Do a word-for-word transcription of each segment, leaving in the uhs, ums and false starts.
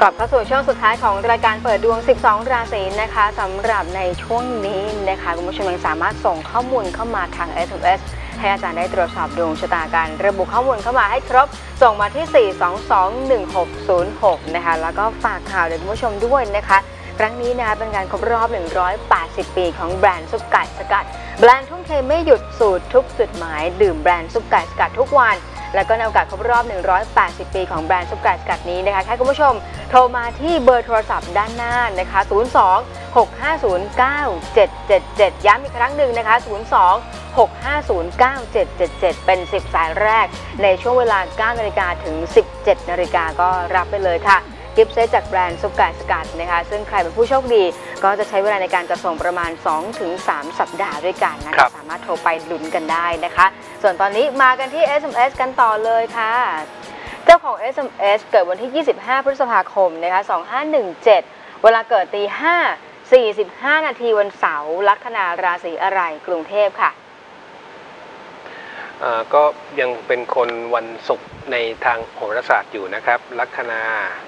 กลับเข้าสู่ช่วงสุดท้ายของรายการเปิดดวงสิบสองราศีนะคะสำหรับในช่วงนี้นะคะคุณผู้ชมยังสามารถส่งข้อมูลเข้ามาทาง เอส เอ็ม เอส ให้อาจารย์ได้ตรวจสอบดวงชะตากันระบุข้อมูลเข้ามาให้ครบส่งมาที่สี่ สอง สอง หนึ่ง หก ศูนย์ หกนะคะแล้วก็ฝากข่าวเด็กคุณผู้ชมด้วยนะคะครั้งนี้นะคะเป็นการครบรอบหนึ่งร้อยแปดสิบปีของแบรนด์ซุปไก่สกัดแบรนด์ทุ่มเทไม่หยุดสูตรทุกจุดหมายดื่มแบรนด์ซุปไก่สกัดทุกวันแล้วก็ในโอกาสครบรอบหนึ่งร้อยแปดสิบปีของแบรนด์ซุปไก่สกัดนี้นะคะให้คุณผู้ชมโทรมาที่เบอร์โทรศัพท์ด้านหน้านะคะศูนย์ สอง หก ห้า ศูนย์ เก้า เจ็ด เจ็ด เจ็ดย้ำอีกครั้งหนึ่งนะคะศูนย์ สอง หก ห้า ศูนย์ เก้า เจ็ด เจ็ด เจ็ดเป็นสิบสายแรกในช่วงเวลา เก้า นาฬิกาถึง สิบเจ็ด นาฬิกาก็รับไปเลยค่ะกิฟต์เซตจากแบรนด์ซุปไก่สกัดนะคะซึ่งใครเป็นผู้โชคดีก็จะใช้เวลาในการจัดส่งประมาณ สองถึงสาม สัปดาห์ด้วยกันนะคะสามารถโทรไปลุ้นกันได้นะคะส่วนตอนนี้มากันที่ เอส เอ็ม เอส กันต่อเลยค่ะเจ้าของ เอส เอ็ม เอส เกิดวันที่ยี่สิบห้าพฤษภาคมนะคะสองพันห้าร้อยสิบเจ็ดเวลาเกิดตีห้า สี่สิบห้านาทีวันเสาร์ลัคนาราศีอะไรกรุงเทพค่ะก็ยังเป็นคนวันศุกร์ในทางโหราศาสตร์อยู่นะครับลัคนา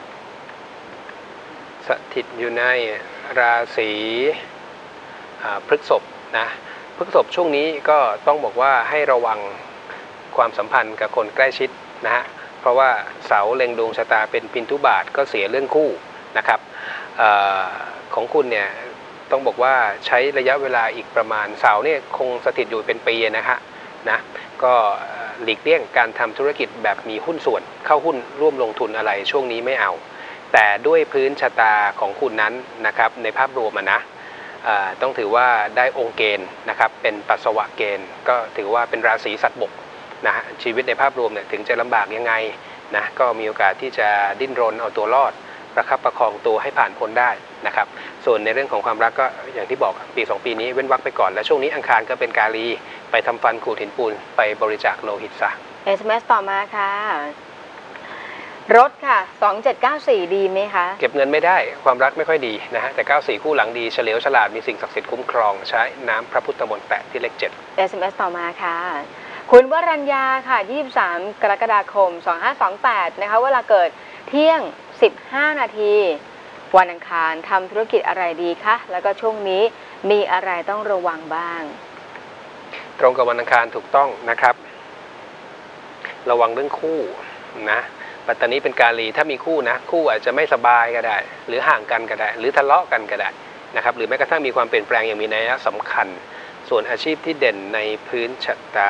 สถิตอยู่ในราศีพฤษภนะพฤษภช่วงนี้ก็ต้องบอกว่าให้ระวังความสัมพันธ์กับคนใกล้ชิดนะฮะเพราะว่าเสาเล็งดวงชะตาเป็นพินทุบาทก็เสียเรื่องคู่นะครับอของคุณเนี่ยต้องบอกว่าใช้ระยะเวลาอีกประมาณเสาเนี่ยคงสถิตอยู่เป็นปีนะฮะนะก็หลีกเลี่ยงการทำธุรกิจแบบมีหุ้นส่วนเข้าหุ้นร่วมลงทุนอะไรช่วงนี้ไม่เอาแต่ด้วยพื้นชะตาของคุณนั้นนะครับในภาพรวมนะต้องถือว่าได้องค์เกณฑ์นะครับเป็นปัสสาวะเกณฑ์ก็ถือว่าเป็นราศีสัตว์บกนะฮะชีวิตในภาพรวมเนี่ยถึงจะลำบากยังไงนะก็มีโอกาสที่จะดิ้นรนเอาตัวรอดประคับประคองตัวให้ผ่านพ้นได้นะครับส่วนในเรื่องของความรักก็อย่างที่บอกปีสองปีนี้เว้นวรรคไปก่อนและช่วงนี้อังคารก็เป็นกาลีไปทำฟันขูดหินปูนไปบริจาคโลหิตซะเอส เอ็ม เอส ต่อมาค่ะรถค่ะสองเจ็ดเก้าสี่ดีไหมคะเก็บเงินไม่ได้ความรักไม่ค่อยดีนะฮะแต่เก้าสี่คู่หลังดีเฉลียวฉลาดมีสิ่งศักดิ์สิทธิ์คุ้มครองใช้น้ำพระพุทธมนต์แปะที่เลขเจ็ดเอส เอ็ม เอส ต่อมาค่ะคุณวรัญญาค่ะยี่สิบสามกรกฎาคมสองพันห้าร้อยยี่สิบแปดนะคะเวลาเกิดเที่ยงสิบห้านาทีวันอังคารทำธุรกิจอะไรดีคะแล้วก็ช่วงนี้มีอะไรต้องระวังบ้างตรงกับวันอังคารถูกต้องนะครับระวังเรื่องคู่นะปัตตานีเป็นกาลีถ้ามีคู่นะคู่อาจจะไม่สบายก็ได้หรือห่างกันก็ได้หรือทะเลาะกันก็ได้นะครับหรือแม้กระทั่งมีความเปลี่ยนแปลงอย่างมีนัยสำคัญส่วนอาชีพที่เด่นในพื้นชะตา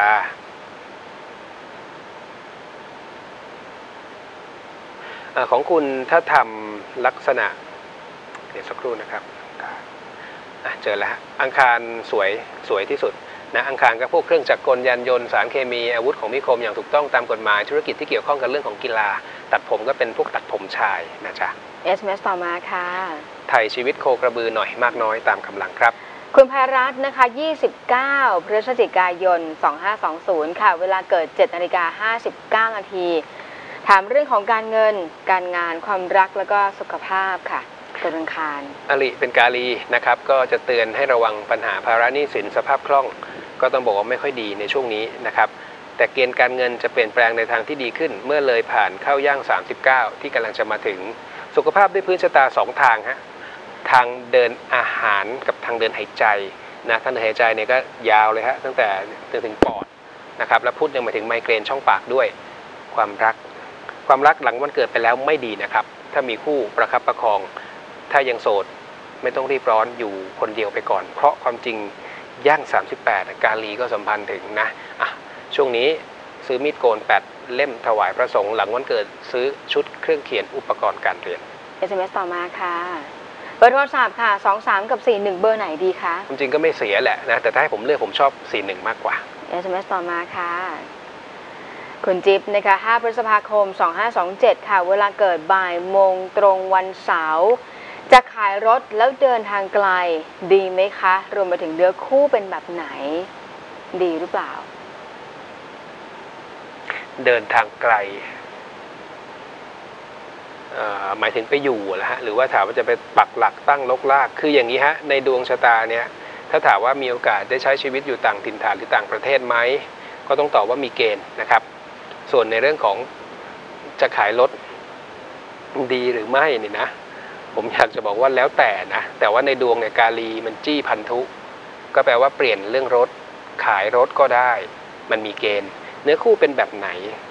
ของคุณถ้าทำลักษณะเดี๋ยวสักครู่นะครับเจอแล้วอังคารสวยสวยที่สุดนะอังคารก็พวกเครื่องจักรกลยานยนต์สารเคมีอาวุธของมีคมอย่างถูกต้องตามกฎหมายธุรกิจที่เกี่ยวข้องกับเรื่องของกีฬาตัดผมก็เป็นพวกตัดผมชายนะจ๊ะเอส เอ็ม เอส ต่อมาค่ะไถ่ชีวิตโคกระบือหน่อยมากน้อยตามกำลังครับคุณภัยรัตน์นะคะยี่สิบเก้าพฤศจิกายนสองพันห้าร้อยยี่สิบค่ะเวลาเกิด เจ็ดนาฬิกาห้าสิบเก้านาทีถามเรื่องของการเงินการงานความรักแล้วก็สุขภาพค่ะตัวอังคารอริเป็นกาลีนะครับก็จะเตือนให้ระวังปัญหาภาระหนี้สินสภาพคล่องก็ต้องบอกว่าไม่ค่อยดีในช่วงนี้นะครับแต่เกณฑ์การเงินจะเปลี่ยนแปลงในทางที่ดีขึ้นเมื่อเลยผ่านเข้าย่างสามสิบเก้าที่กำลังจะมาถึงสุขภาพด้วยพื้นชะตาสองทางฮะทางเดินอาหารกับทางเดินหายใจนะทางเดินหายใจเนี่ยก็ยาวเลยฮะตั้งแต่จนถึงปอดนะครับแล้วพูดยังหมายถึงไมเกรนช่องปากด้วยความรักความรักหลังวันเกิดไปแล้วไม่ดีนะครับถ้ามีคู่ประคับประคองถ้ายังโสดไม่ต้องรีบร้อนอยู่คนเดียวไปก่อนเพราะความจริงย่างสามสิบแปดกาลีก็สัมพันธ์ถึงนะอ่ะช่วงนี้ซื้อมีดโกนแปดเล่มถวายพระสงฆ์หลังวันเกิดซื้อชุดเครื่องเขียนอุปกรณ์การเรียนเอส เอ็ม เอส ต่อมาค่ะเบอร์โทรศัพท์ค่ะสองสามกับสี่สิบเบอร์ไหนดีคะจริงๆก็ไม่เสียแหละนะแต่ถ้าให้ผมเลือกผมชอบสี่สิบมากกว่าเอส เอ็ม เอส ต่อมาค่ะคุณจิ๊บนะคะห้าพฤษภาคมสองพันห้าร้อยยี่สิบเจ็ดค่ะเวลาเกิดบ่ายโมงตรงวันเสาร์จะขายรถแล้วเดินทางไกลดีไหมคะรวมไปถึงเนื้อคู่เป็นแบบไหนดีหรือเปล่าเดินทางไกลหมายถึงไปอยู่แหละฮะหรือว่าถามว่าจะไปปักหลักตั้งลกลากคืออย่างนี้ฮะในดวงชะตาเนี่ยถ้าถามว่ามีโอกาสได้ใช้ชีวิตอยู่ต่างถิ่นฐานหรือต่างประเทศไหมก็ต้องตอบว่ามีเกณฑ์นะครับส่วนในเรื่องของจะขายรถดีหรือไม่นี่นะผมอยากจะบอกว่าแล้วแต่นะแต่ว่าในดวงเนี่ยกาลีมันจี้พันธุก็แปลว่าเปลี่ยนเรื่องรถขายรถก็ได้มันมีเกณฑ์เนื้อคู่เป็นแบบไหน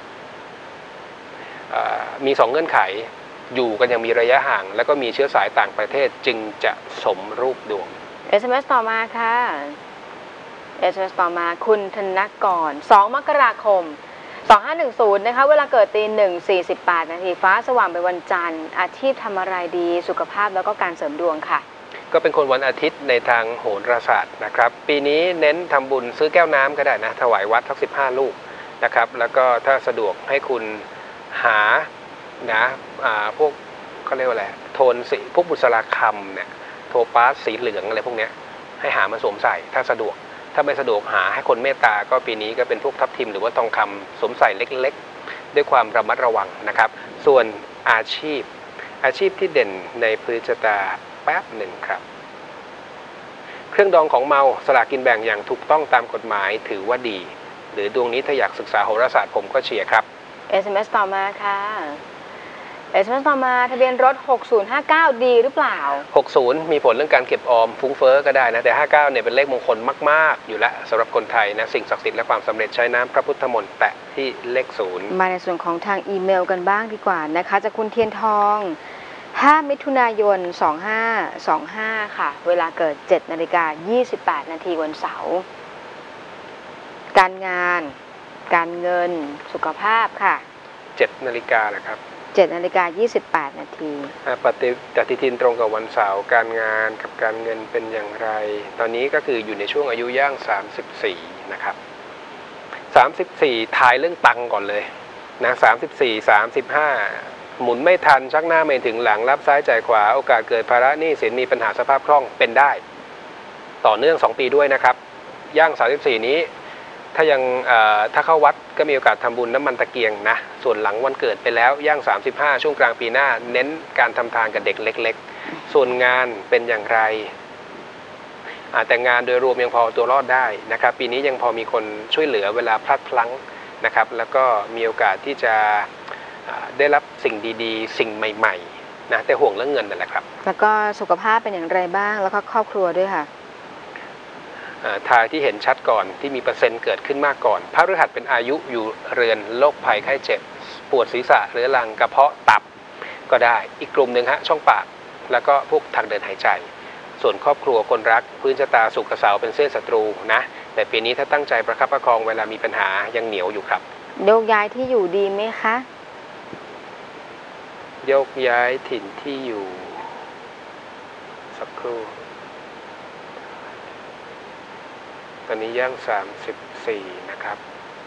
มีสองเงื่อนไขอยู่กันยังมีระยะห่างแล้วก็มีเชื้อสายต่างประเทศจึงจะสมรูปดวงเอส เอ็ม เอส ต่อมาค่ะ เอส เอ็ม เอส ต่อมาคุณธนกรสองมกราคมสองห้าหนึ่งศูนย์นะคะเวลาเกิดตีหนึ่งสี่สิบแปดนาทีฟ้าสว่างเป็นวันจันทร์อาชีพทำอะไรดีสุขภาพแล้วก็การเสริมดวงค่ะก็เป็นคนวันอาทิตย์ในทางโหราศาสตร์นะครับปีนี้เน้นทำบุญซื้อแก้วน้ำก็ได้นะถวายวัดทั้งสิบห้าลูกนะครับแล้วก็ถ้าสะดวกให้คุณหานะพวกเขาเรียกว่าอะไรโทนสีพวกบุษราคำเนี่ยโทปาสสีเหลืองอะไรพวกนี้ให้หามาสวมใส่ถ้าสะดวกถ้าไม่สะดวกหาให้คนเมตตาก็ปีนี้ก็เป็นพวกทับทิมหรือว่าทองคำสวมใส่เล็กๆด้วยความระมัดระวังนะครับส่วนอาชีพอาชีพที่เด่นในพื้นชะตาแป๊บหนึ่งครับเครื่องดองของเมาสลากกินแบ่งอย่างถูกต้องตามกฎหมายถือว่าดีหรือดวงนี้ถ้าอยากศึกษาโหราศาสตร์ผมก็เชียร์ครับเอส เอ็ม เอส ต่อมาค่ะ เอส เอ็ม เอส ต่อมาทะเบียนรถหกศูนย์ห้าเก้าดีหรือเปล่าหกสิบมีผลเรื่องการเก็บออมฟุ้งเฟ้อก็ได้นะแต่ห้าสิบเก้าเนี่ยเป็นเลขมงคลมากๆอยู่แล้วสำหรับคนไทยนะสิ่งศักดิ์สิทธิ์และความสำเร็จใช้น้ำพระพุทธมนต์แตะที่เลขศูนย์มาในส่วนของทางอีเมลกันบ้างดีกว่านะคะจากคุณเทียนทองห้ามิถุนายนสองห้าสองห้าค่ะเวลาเกิดเจ็ดนาฬิกายี่สิบแปดนาทีวันเสาร์การงานการเงินสุขภาพค่ะเจ็ดนาฬิกาแหละครับเจ็ดนาฬิกายี่สิบแปดนาทีปฏิปฏิทินตรงกับวันเสาร์การงานกับการเงินเป็นอย่างไรตอนนี้ก็คืออยู่ในช่วงอายุย่างสามสิบสี่นะครับสามสิบสี่ทายเรื่องตังก่อนเลยนะสามสิบสี่ สามสิบห้าหมุนไม่ทันชักหน้าไม่ถึงหลังรับซ้ายจ่ายขวาโอกาสเกิดภาระหนี้สินมีปัญหาสภาพคล่องเป็นได้ต่อเนื่องสองปีด้วยนะครับย่างสามสิบสี่นี้ถ้ายังถ้าเข้าวัดก็มีโอกาสทำบุญน้ำมันตะเกียงนะส่วนหลังวันเกิดไปแล้วย่างสามสิบห้าช่วงกลางปีหน้าเน้นการทำทานกับเด็กเล็กๆส่วนงานเป็นอย่างไรแต่งานโดยรวมยังพอตัวรอดได้นะครับปีนี้ยังพอมีคนช่วยเหลือเวลาพลัดพลั้งนะครับแล้วก็มีโอกาสที่จะได้รับสิ่งดีๆสิ่งใหม่ๆนะแต่ห่วงเรื่องเงินนั่นแหละครับแล้วก็สุขภาพเป็นอย่างไรบ้างแล้วก็ครอบครัวด้วยค่ะทายที่เห็นชัดก่อนที่มีเปอร์เซ็นต์เกิดขึ้นมากก่อนพระฤหัสเป็นอายุอยู่เรือนโรคภัยไข้เจ็บปวดศีรษะเรื้อรังกระเพาะตับก็ได้อีกกลุ่มหนึ่งฮะช่องปากแล้วก็พวกทางเดินหายใจส่วนครอบครัวคนรักพื้นชะตาสุขเสาเป็นเส้นศัตรูนะแต่ปีนี้ถ้าตั้งใจประคับประคองเวลามีปัญหายังเหนียวอยู่ครับโยกย้ายที่อยู่ดีไหมคะโยกย้ายถิ่นที่อยู่สักครู่ตอนนี้ย่างสามสิบสี่นะครับ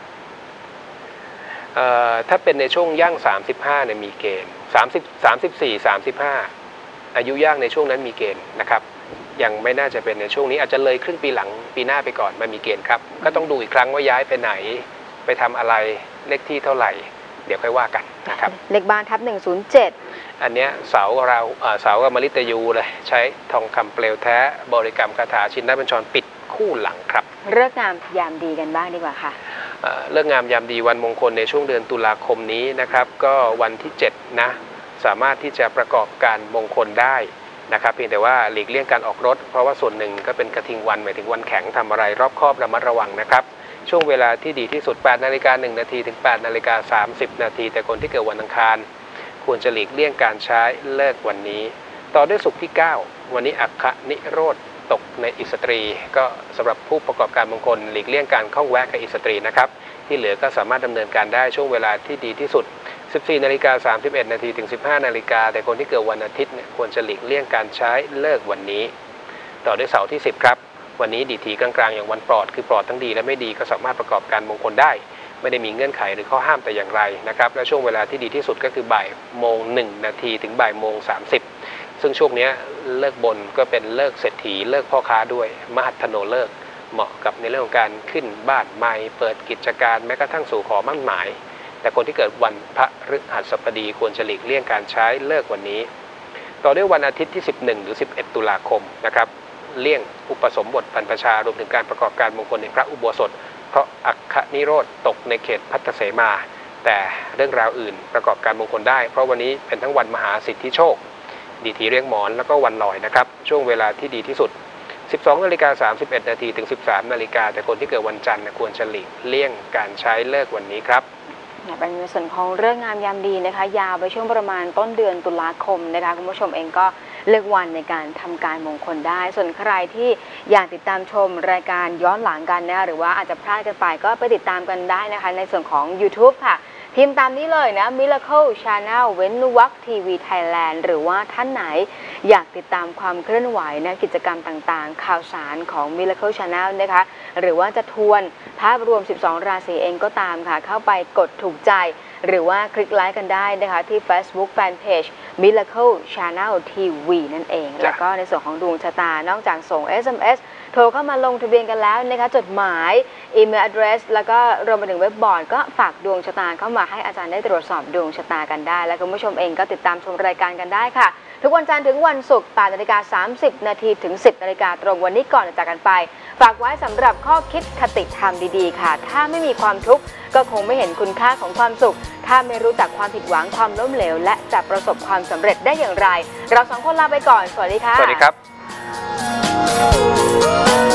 ถ้าเป็นในช่วงย่างสามสิบห้าเนี่ยมีเกณฑ์สามสิบ สามสิบสี่ สามสิบห้าอายุย่างในช่วงนั้นมีเกณฑ์นะครับยังไม่น่าจะเป็นในช่วงนี้อาจจะเลยครึ่งปีหลังปีหน้าไปก่อนมันมีเกณฑ์ครับก็ต้องดูอีกครั้งว่าย้ายไปไหนไปทำอะไรเลขที่เท่าไหร่เดี๋ยวค่อยว่ากันนะครับเลขบ้านทับหนึ่งศูนย์เจ็ดอันเนี้ยเสาเราเสากับมฤตยูเลยใช้ทองคำเปลวแท้บริกรรมคาถาชินบัญชรปิดคู่หลังครับเลิกงามยามดีกันบ้างดีกว่าค่ะเลิกงามยามดีวันมงคลในช่วงเดือนตุลาคมนี้นะครับก็วันที่เจ็ดนะสามารถที่จะประกอบการมงคลได้นะครับเพียงแต่ว่าหลีกเลี่ยงการออกรถเพราะว่าส่วนหนึ่งก็เป็นกระทิงวันหมายถึงวันแข็งทำอะไรรอบคอบระมัดระวังนะครับช่วงเวลาที่ดีที่สุดแปดนาฬิกาหนึ่งนาทีถึงแปดนาฬิกาสามสิบนาทีแต่คนที่เกิดวันอังคารควรจะหลีกเลี่ยงการใช้เลิกวันนี้ต่อด้วยศุกร์ที่เก้าวันนี้อัคคนิโรธตกในอิสตรีก็สำหรับผู้ประกอบการมงคลหลีกเลี่ยงการข้องแวะกับอิสตรีนะครับที่เหลือก็สามารถดำเนินการได้ช่วงเวลาที่ดีที่สุดสิบสี่นาฬิกาสามสิบเอ็ดนาทีถึงสิบห้านาฬิกาแต่คนที่เกิดวันอาทิตย์เนี่ยควรจะหลีกเลี่ยงการใช้เลิกวันนี้ต่อด้วยเสาร์ที่สิบครับวันนี้ดีทีกลางๆอย่างวันปลอดคือปลอดทั้งดีและไม่ดีก็สามารถประกอบการมงคลได้ไม่ได้มีเงื่อนไขหรือข้อห้ามแต่อย่างไรนะครับและช่วงเวลาที่ดีที่สุดก็คือบ่ายโมงหนึ่งนาทีถึงบ่ายโมงสามสิบซึ่งช่วงนี้เลิกบนก็เป็นเลิกเศรษฐีเลิกพ่อค้าด้วยมหัทโนเลิกเหมาะกับในเรื่องของการขึ้นบ้านใหม่เปิดกิจการแม้กระทั่งสู่ขอมั่นหมายแต่คนที่เกิดวันพฤหัสบดีควรจะหลีกเลี่ยงการใช้เลิกวันนี้ต่อด้วยวันอาทิตย์ที่สิบเอ็ดหรือสิบเอ็ดตุลาคมนะครับเลี่ยงอุปสมบทบรรพชารวมถึงการประกอบการมงคลในพระอุโบสถเพราะอัคคนิโรธตกในเขตพัทธเสมาแต่เรื่องราวอื่นประกอบการมงคลได้เพราะวันนี้เป็นทั้งวันมหาสิทธิโชคดีทีเรียงหมอนแล้วก็วันลอยนะครับช่วงเวลาที่ดีที่สุดสิบสองนาฬิกาสามสิบเอ็ดนาทีถึงสิบสามนาฬิกาแต่คนที่เกิดวันจันทร์ควรจะหลีกเลี่ยงการใช้เลิกวันนี้ครับเป็นในส่วนของเรื่องงามยามดีนะคะยาวไปช่วงประมาณต้นเดือนตุลาคมนะคะคุณผู้ชมเองก็เลือกวันในการทำการมงคลได้ส่วนใครที่อยากติดตามชมรายการย้อนหลังกันนะหรือว่าอาจจะพลาดกันไปก็ไปติดตามกันได้นะคะในส่วนของ YouTube ค่ะพิมพ์ตามนี้เลยนะ Miracle Channel เว้นวรรคทีวีไทยแลนด์หรือว่าท่านไหนอยากติดตามความเคลื่อนไหวนะกิจกรรมต่างๆข่าวสารของ Miracle Channel นะคะหรือว่าจะทวนภาพรวมสิบสองราศีเองก็ตามค่ะเข้าไปกดถูกใจหรือว่าคลิกไลค์กันได้นะคะที่ Facebook Fanpage Miracle Channel ที วี นั่นเองแล้วก็ในส่วนของดวงชะตานอกจากส่ง เอส เอ็ม เอส โทรเข้ามาลงทะเบียนกันแล้วนะคะจดหมายอีเมล address แล้วก็รวมไปถึงเว็บบอร์ดก็ฝากดวงชะตาเข้ามาให้อาจารย์ได้ตรวจสอบดวงชะตากันได้และคุณผู้ชมเองก็ติดตามชมรายการกันได้ค่ะทุกวันจันทร์ถึงวันศุกร์ แปดนาฬิกาสามสิบนาทีถึง สิบนาฬิกาตรงวันนี้ก่อนจะจากกันไปฝากไว้สำหรับข้อคิดคติธรรมดีๆค่ะถ้าไม่มีความทุกข์ก็คงไม่เห็นคุณค่าของความสุขถ้าไม่รู้จักความผิดหวังความล้มเหลวและจะประสบความสำเร็จได้อย่างไรเราสองคนลาไปก่อนสวัสดีค่ะสวัสดีครับ